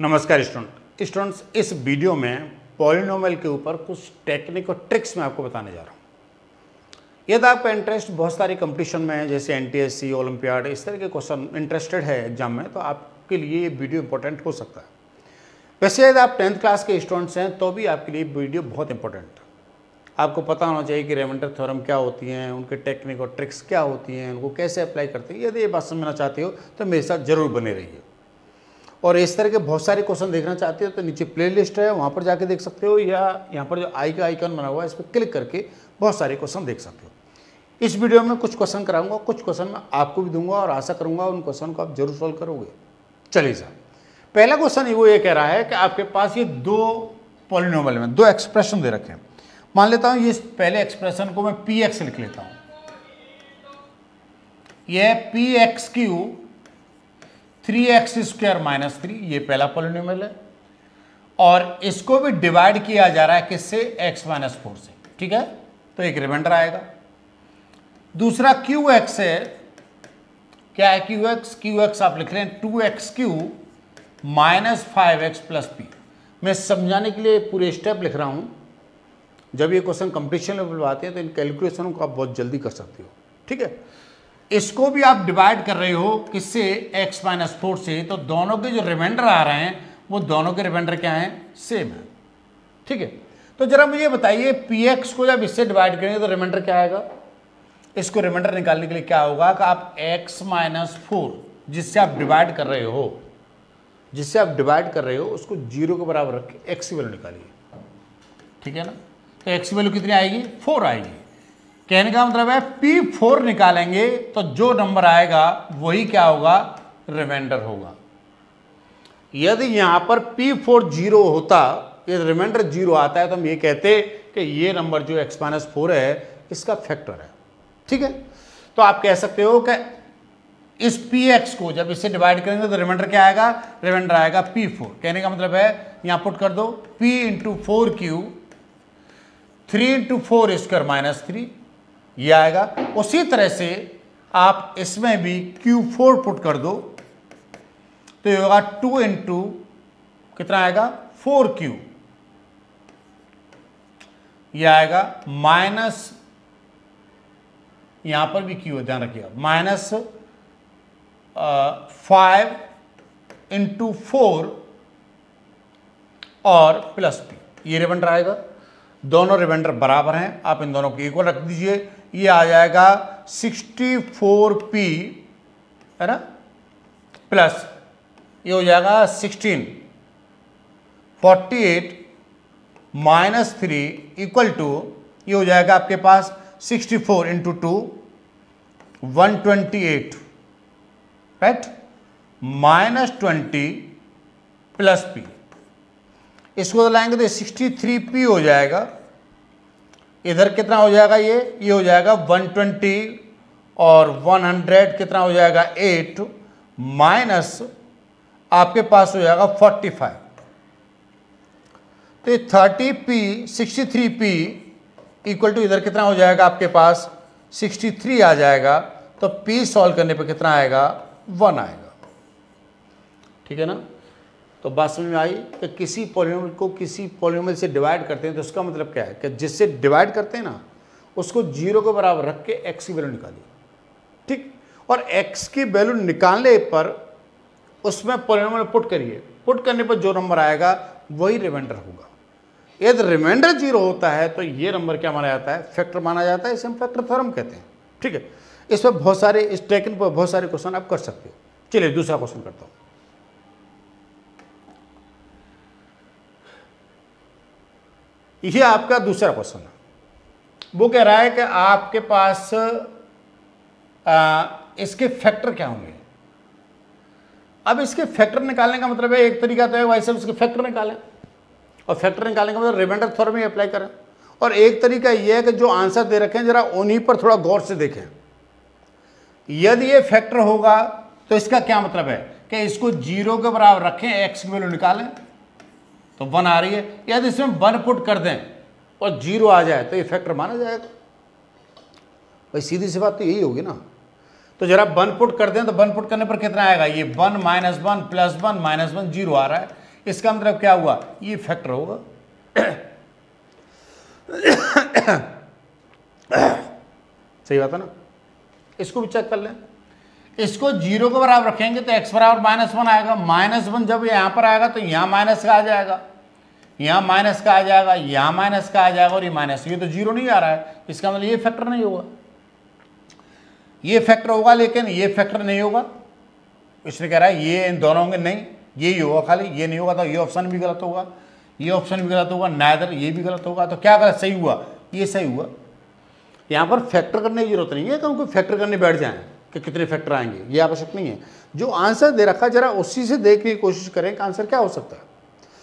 नमस्कार स्टूडेंट्स, इस वीडियो में पॉलिनोमियल के ऊपर कुछ टेक्निक और ट्रिक्स मैं आपको बताने जा रहा हूँ। यदि आपका इंटरेस्ट बहुत सारी कंपटीशन में है, जैसे एनटीएससी, ओलंपियाड, इस तरह के क्वेश्चन इंटरेस्टेड है एग्जाम में, तो आपके लिए ये वीडियो इंपॉर्टेंट हो सकता है। वैसे यदि आप 10th क्लास के स्टूडेंट्स हैं तो भी आपके लिए वीडियो बहुत इंपॉर्टेंट है। आपको पता होना चाहिए कि रिमाइंडर थ्योरम क्या होती हैं, उनके टेक्निक और ट्रिक्स क्या होती हैं, उनको कैसे अप्लाई करते हैं। यदि ये बात समझना चाहते हो तो मेरे साथ ज़रूर बने रहिए। और इस तरह के बहुत सारे क्वेश्चन देखना चाहते हो तो नीचे प्लेलिस्ट है, वहाँ पर जाके देख सकते हो, या यहाँ पर जो आई का आइकन बना हुआ है इस पर क्लिक करके बहुत सारे क्वेश्चन देख सकते हो। इस वीडियो में कुछ क्वेश्चन कराऊंगा, कुछ क्वेश्चन मैं आपको भी दूंगा और आशा करूंगा उन क्वेश्चन को आप जरूर सॉल्व करोगे। चलिए साहब, पहला क्वेश्चन वो ये कह रहा है कि आपके पास ये दो पॉलिनोमियल में दो एक्सप्रेशन दे रखे हैं। मान लेता हूँ ये पहले एक्सप्रेशन को मैं पी एक्स लिख लेता हूँ। यह P X Q 3x square minus 3, ये पहला पॉलिनोमियल है और इसको भी डिवाइड किया जा रहा है किससे, x माइनस 4 से। ठीक है, तो एक रिमाइंडर आएगा। दूसरा qx है, क्या है qx आप लिख रहे हैं 2x Q minus 5x plus P. मैं समझाने के लिए पूरे स्टेप लिख रहा हूं। जब ये क्वेश्चन कंपटीशन लेवल पर आते हैं तो इन कैलकुलेशनों को आप बहुत जल्दी कर सकते हो। ठीक है, इसको भी आप डिवाइड कर रहे हो किससे, x माइनस 4 से, तो दोनों के जो रिमाइंडर आ रहे हैं वो दोनों के रिमाइंडर क्या हैं, सेम है। ठीक है, तो जरा मुझे बताइए px को जब इससे डिवाइड करेंगे तो रिमाइंडर क्या आएगा। इसको रिमाइंडर निकालने के लिए क्या होगा कि आप x माइनस 4 जिससे आप डिवाइड कर रहे हो, उसको 0 के बराबर रख के x की वैल्यू निकालिए। ठीक है ना, तो x की वैल्यू कितनी आएगी, 4 आएगी। कहने का मतलब है P4 निकालेंगे तो जो नंबर आएगा वही क्या होगा, रिमाइंडर होगा। यदि यहां पर P4 0 होता, यदि रिमाइंडर 0 आता है तो हम ये कहते कि ये नंबर जो x माइनस 4 है इसका फैक्टर है। ठीक है, तो आप कह सकते हो कि इस Px को जब इससे डिवाइड करेंगे तो रिमाइंडर क्या आएगा, रिमाइंडर आएगा P4। कहने का मतलब है यहां पुट कर दो P into 4 Q 3 into 4 square minus 3, ये आएगा। उसी तरह से आप इसमें भी Q4 पुट कर दो तो ये होगा 2 इंटू कितना आएगा, 4Q, ये आएगा माइनस, यहां पर भी Q है, ध्यान रखिएगा, माइनस 5 इंटू 4 और प्लस P, ये रिमाइंडर आएगा। दोनों रिमाइंडर बराबर हैं, आप इन दोनों को इक्वल रख दीजिए। ये आ जाएगा 64p, है ना, प्लस ये हो जाएगा 16, 48 माइनस 3 इक्वल टू, ये हो जाएगा आपके पास 64 into 2 128, right, minus 20 plus p। इसको लाएंगे तो 63p हो जाएगा। इधर कितना हो जाएगा, ये हो जाएगा 120 और 100 कितना हो जाएगा 8, माइनस आपके पास हो जाएगा 45। तो 30p 63p इक्वल टू इधर कितना हो जाएगा आपके पास 63 आ जाएगा। तो p सॉल्व करने पे कितना आएगा, 1 आएगा। ठीक है ना, तो बात समझ में आई कि किसी पॉलिनोमियल को किसी पॉलिनोमियल से डिवाइड करते हैं तो उसका मतलब क्या है कि जिससे डिवाइड करते हैं ना उसको 0 के बराबर रख के x की वैल्यू निकालिए। ठीक, और x की वैल्यू निकालने पर उसमें पॉलिनोमियल पुट करिए। पुट करने पर जो नंबर आएगा वही रिमाइंडर होगा। यदि रिमाइंडर 0 होता है तो ये नंबर क्या माना जाता है, फैक्टर माना जाता है। इसे हम फैक्टर थ्योरम कहते हैं। ठीक है, इस पर बहुत सारे, इस टेक्निक पर बहुत सारे क्वेश्चन आप कर सकते हो। चलिए दूसरा क्वेश्चन करता हूँ। ये आपका दूसरा क्वेश्चन है। वो कह रहा है कि आपके पास इसके फैक्टर क्या होंगे। अब इसके फैक्टर निकालने का मतलब है, एक तरीका तो है भाई साहब इसके फैक्टर निकालें, और फैक्टर निकालने का मतलब रिमाइंडर थ्योरम ही अप्लाई करें। और एक तरीका यह है कि जो आंसर दे रखे हैं जरा उन्हीं पर थोड़ा गौर से देखें। यदि ये फैक्टर होगा तो इसका क्या मतलब है कि इसको 0 के बराबर रखें, x की वैल्यू निकालें तो 1 आ रही है। यदि इसमें 1 पुट कर दें और 0 आ जाए तो ये फैक्टर माना जाएगा। भाई सीधी सी बात तो यही होगी ना। तो जरा 1 पुट कर दें तो 1 पुट करने पर कितना आएगा, ये 1 -1 +1 -1 0 आ रहा है। इसका मतलब क्या हुआ, ये फैक्टर होगा। सही बात है ना। इसको भी चेक कर लें, इसको 0 के बराबर रखेंगे तो x बराबर -1 आएगा। -1 जब यहाँ पर आएगा तो यहाँ माइनस का आ जाएगा, यहाँ माइनस का आ जाएगा, यहाँ माइनस का आ जाएगा, और ये माइनस, ये तो 0 नहीं आ रहा है, इसका मतलब ये फैक्टर नहीं होगा। ये फैक्टर होगा लेकिन ये फैक्टर नहीं होगा। इसने कह रहा है ये इन दोनों होंगे, नहीं ये ही होगा खाली, ये नहीं होगा तो ये ऑप्शन भी गलत होगा, ये ऑप्शन भी गलत होगा, नाइदर, ये भी गलत होगा। तो क्या गलत, सही हुआ, ये सही हुआ। यहाँ पर फैक्टर करने की जरूरत नहीं है कि हम कोई फैक्टर करने बैठ जाएं कि कितने फैक्टर आएंगे, ये आवश्यक नहीं है। जो आंसर दे रखा है जरा उसी से देखने की कोशिश करें कि आंसर क्या हो सकता है।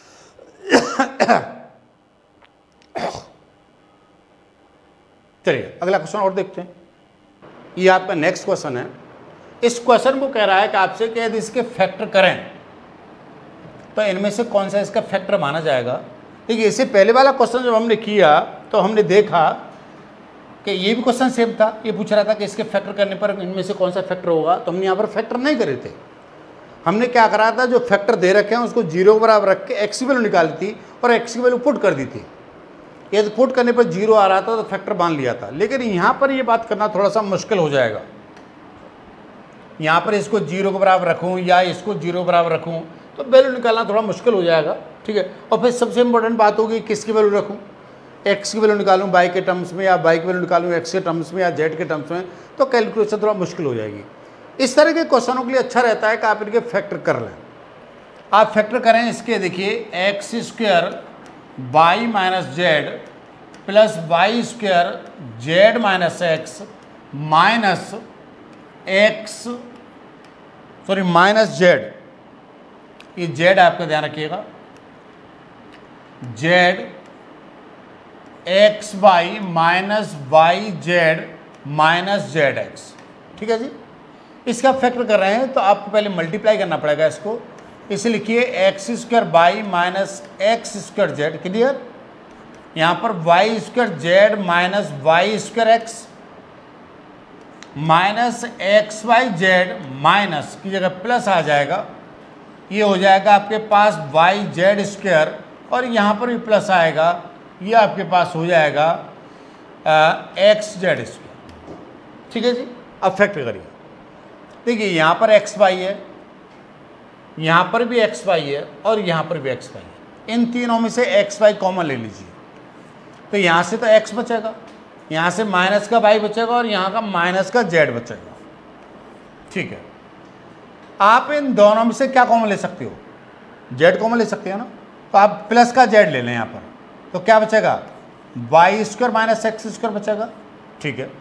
चलिए अगला क्वेश्चन और देखते हैं। ये आपका नेक्स्ट क्वेश्चन है। इस क्वेश्चन को कह रहा है कि आपसे कि यदि इसके फैक्टर करें तो इनमें से कौन सा इसका फैक्टर माना जाएगा। देखिए इससे पहले वाला क्वेश्चन जब हमने किया तो हमने देखा कि ये भी क्वेश्चन सेम था, ये पूछ रहा था कि इसके फैक्टर करने पर इनमें से कौन सा फैक्टर होगा। तो हमने यहाँ पर फैक्टर नहीं करे थे, हमने क्या करा था, जो फैक्टर दे रखे हैं उसको 0 के बराबर रख के एक्स की वैल्यू निकाली थी और एक्स की वैल्यू पुट कर दी थी। यदि पुट करने पर 0 आ रहा था तो फैक्टर मान लिया था। लेकिन यहाँ पर ये बात करना थोड़ा सा मुश्किल हो जाएगा। यहाँ पर इसको 0 के बराबर रखूँ या इसको 0 के बराबर रखूँ तो वैल्यू निकालना थोड़ा मुश्किल हो जाएगा, ठीक है। और फिर सबसे इंपॉर्टेंट बात होगी किसकी वैल्यू रखूँ, एक्स की वैल्यू निकालूँ वाई के टर्म्स में या वाई की वैल्यू निकालूँ एक्स के टर्म्स में या जेड के टर्म्स में, तो कैलकुलेशन थोड़ा मुश्किल हो जाएगी। इस तरह के क्वेश्चनों के लिए अच्छा रहता है कि आप इनके फैक्टर कर लें। आप फैक्टर करें इसके, देखिए X square Y minus Z plus Y square Z minus X minus X sorry minus Z, ये जेड आपका ध्यान रखिएगा, Z X Y minus Y Z minus Z X, ठीक है जी। इसका फैक्टर कर रहे हैं तो आपको पहले मल्टीप्लाई करना पड़ेगा इसको। इसे लिखिए X square Y minus X square Z, clear. यहाँ पर Y square Z minus Y square X minus X Y Z minus की जगह प्लस आ जाएगा, ये हो जाएगा आपके पास वाई जेड स्क्वायर और यहाँ पर भी प्लस आएगा, ये आपके पास हो जाएगा एक्स जेड स्क्वायर, ठीक है जी। अब फैक्टर करिए, देखिए यहाँ पर एक्स वाई है, यहाँ पर भी एक्स वाई है और यहाँ पर भी एक्स वाई है। इन तीनों में से एक्स वाई कॉमन ले लीजिए, तो यहाँ से तो एक्स बचेगा, यहाँ से माइनस का वाई बचेगा और यहाँ का माइनस का जेड बचेगा, ठीक है। आप इन दोनों में से क्या कॉमन ले सकते हो, जेड कॉमन ले सकते हो ना, तो आप प्लस का जेड ले लें यहाँ पर, तो क्या बचेगा Y square minus X square बचेगा, ठीक है।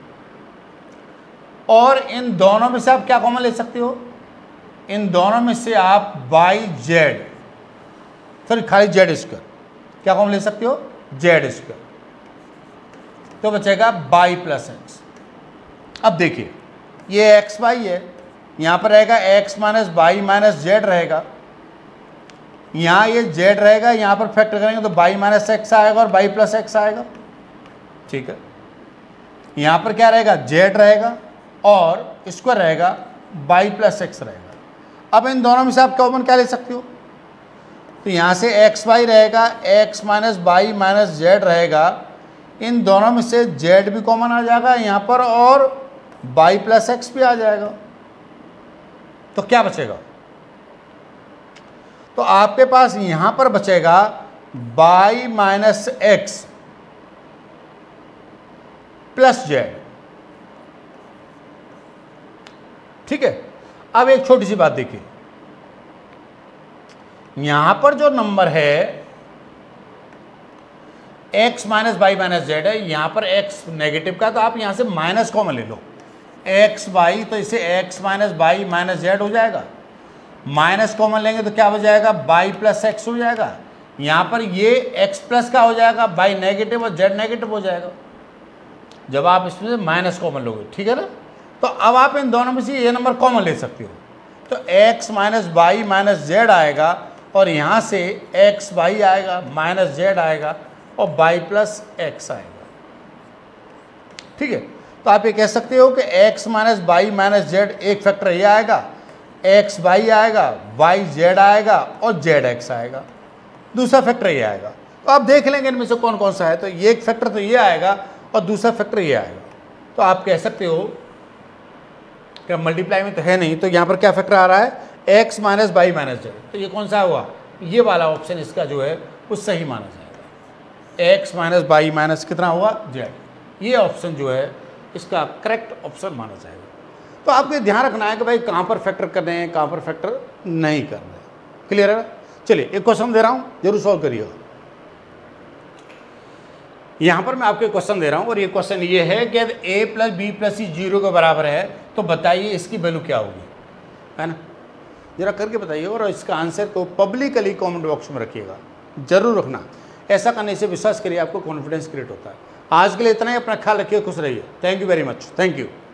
और इन दोनों में से आप क्या कॉमन ले सकते हो, इन दोनों में से आप वाई जेड सॉरी खाली जेड स्क्वायर क्या कॉमन ले सकते हो, जेड स्क्वायर, तो बचेगा वाई प्लस एक्स। अब देखिए ये एक्स वाई है, यहाँ पर रहेगा X minus Y minus Z रहेगा, यहाँ ये जेड रहेगा, यहाँ पर फैक्टर करेंगे तो वाई माइनस एक्स आएगा और वाई प्लस एक्स आएगा, ठीक है। यहाँ पर क्या रहेगा, जेड रहेगा और स्क्वायर रहेगा, वाई प्लस एक्स रहेगा। अब इन दोनों में से आप कॉमन क्या ले सकते हो, तो यहाँ से एक्स वाई रहेगा, X minus Y minus Z रहेगा, इन दोनों में से जेड भी कॉमन आ जाएगा यहाँ पर और वाई प्लस एक्स भी आ जाएगा, तो क्या बचेगा, तो आपके पास यहाँ पर बचेगा Y minus X plus Z, ठीक है। अब एक छोटी सी बात देखिए, यहां पर जो नंबर है x minus Y minus Z है, यहां पर x नेगेटिव का, तो आप यहां से माइनस कॉमन ले लो, एक्स वाई, तो इसे x minus Y minus Z हो जाएगा, माइनस कॉमन लेंगे तो क्या हो जाएगा वाई प्लस एक्स हो जाएगा, यहां पर ये x प्लस का हो जाएगा, वाई नेगेटिव और जेड नेगेटिव हो जाएगा जब आप इसमें से माइनस कॉमन लोगे, ठीक है ना। तो अब आप इन दोनों में से ये नंबर कॉमन ले सकते हो, तो x minus Y minus Z आएगा और यहाँ से एक्स वाई आएगा माइनस जेड आएगा और वाई प्लस एक्स आएगा, ठीक है। तो आप ये कह सकते हो कि x minus Y minus Z एक फैक्टर ये आएगा, एक्स वाई आएगा, वाई जेड आएगा और जेड एक्स आएगा। दूसरा फैक्टर ये आएगा। तो आप देख लेंगे इनमें से कौन कौन सा है। तो ये एक फैक्टर तो ये आएगा और दूसरा फैक्टर ये आएगा। तो आप कह सकते हो कि मल्टीप्लाई में तो है नहीं, तो यहाँ पर क्या फैक्टर आ रहा है, X minus Y minus Z. तो ये कौन सा हुआ, ये वाला ऑप्शन इसका जो है वो सही माना जाएगा। एक्स माइनस वाई माइनस कितना हुआ, जेड, ये ऑप्शन जो है इसका करेक्ट ऑप्शन माना जाएगा। तो आपको ये ध्यान रखना है कि भाई कहाँ पर फैक्टर करने हैं, कहाँ पर फैक्टर नहीं करना है। क्लियर है। चलिए एक क्वेश्चन दे रहा हूँ, जरूर सॉल्व करिएगा। यहाँ पर मैं आपको क्वेश्चन दे रहा हूँ और ये क्वेश्चन ये है कि यदि a plus B plus C 0 के बराबर है तो बताइए इसकी वैल्यू क्या होगी, है ना। जरा करके बताइए और इसका आंसर को पब्लिकली कमेंट बॉक्स में रखिएगा, जरूर रखना। ऐसा करने से विश्वास करिए आपको कॉन्फिडेंस क्रिएट होता है। आज के लिए इतना ही, अपना ख्याल रखिए, खुश रहिए। Thank you very much, thank you.